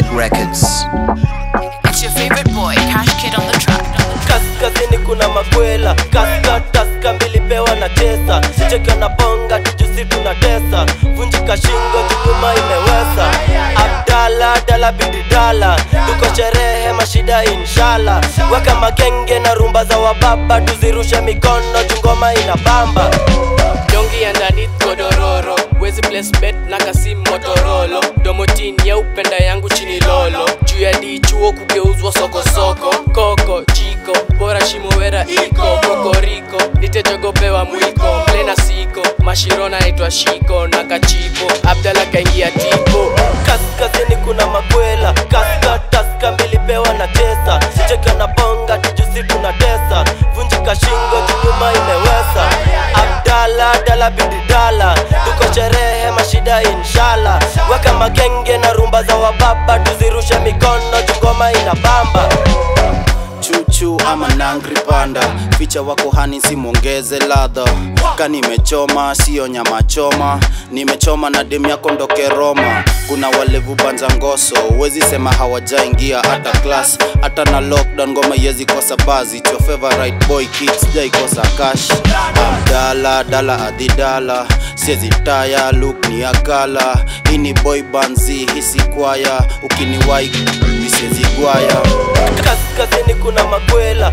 Records. It's your favorite boy, Cash Kid on the track. Kaskazini kuna makwela, taska milipewa na tesa. Cheka na bonga tujusi tunatesa. Vunjika shingo jukuma imewesa. Abdala, dala bidi dala. Tuko sherehe mashida inshallah. Weka magenge na rumba za wababa. Tuzirushe mikono jungoma inabamba. Dongi underneath godororo, wezi place bet na kasi motorolo. Domotin ya upenda yangu chini lolo. Juu ya dichuo kugeuzwa soko soko. Koko, chiko, bora shimowera iko. Kokoriko, nite jogopewa mwiko. Mlena siko, mashirona naitwa shiko. Naka chipo, Abdala kaingia tipo. Kaskazini kuna makwela, taska milipewa na tesa. Cheka na bonga tujusi tunatesa. Vunjika shingo jukuma imewesa. Abdala, dala bidi dala. Tuko sherehe mashida inshallah. Weka magenge na rumba za wababa. Tuzirushe mikono jungoma inabamba. Chuchu ama nangri panda, ficha wako hani simongeze ladha. Kani nimechoma sio nyama choma, nimechoma na demu yako ndoke Roma. Kuna walevu banza ngoso, uwezi sema hawajaingia hata class. Hata na lockdown ngoma yezi kosa bazi. It's your favorite boy kids, jai kosa cash. Abdala, dala adidala, siezi taya, look ni akala. Hini boy banzi, hisi kwaya, ukiniwai, misiezi gwaya. Kaskazini kuna makwela,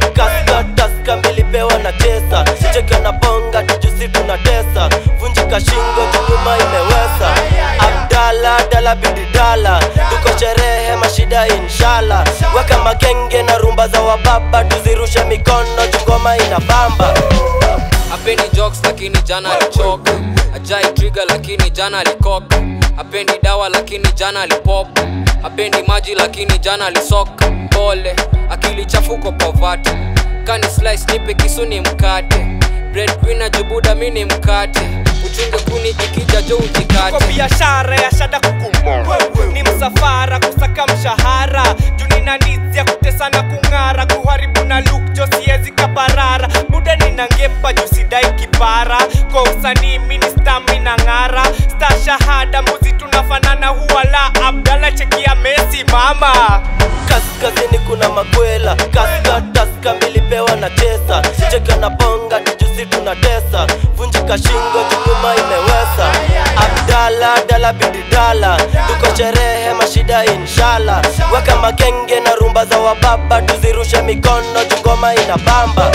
taska milipewa na tesa. Cheka na bonga tujusi tunatesa. Vunjika shingo jukuma imewesa. Abdala, dala bidi dala. Tuko sherehe mashida inshallah. Weka magenge na rumba za wababa. Tuzirushe mikono jungoma inabamba. Hapendi jokes lakini jana alichoka. Ajai trigger lakini jana alikoka. Hapendi dawa lakini jana alipop. Hapendi maji lakini jana alisoka. Pole, akili chafuko povati. Kani slice nipe kisuni mkate. Breadwinner jubuda mini mkate. Uchunge kuni ikija jo ujikate. Kwa biashara ya shada kukumo, ni msafara kusaka mshahara. Junina nizi ya kutesa na kungara. Kuharibu na look jo siezi kaparara. Buda nina ngepa jusidai kipara. Kwa usanii mini stamina ngara. Star shahada muzi tunafanana huwala. Abdala chekia Messi mama. Kaskazini kuna makwela, taska milipewa na tesa. Cheka na bonga tujusi tunatesa. Vunjika shingo jukuma imewesa. Abdala, dala bidi dala. Tuko sherehe mashida inshallah. Weka magenge na rumba za wababa. Tuzirushe mikono jungoma inabamba.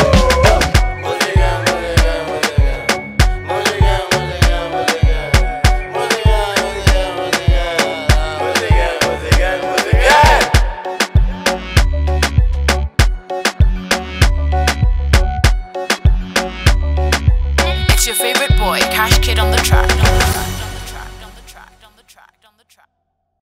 It's your favorite boy, Cash Kid on the track.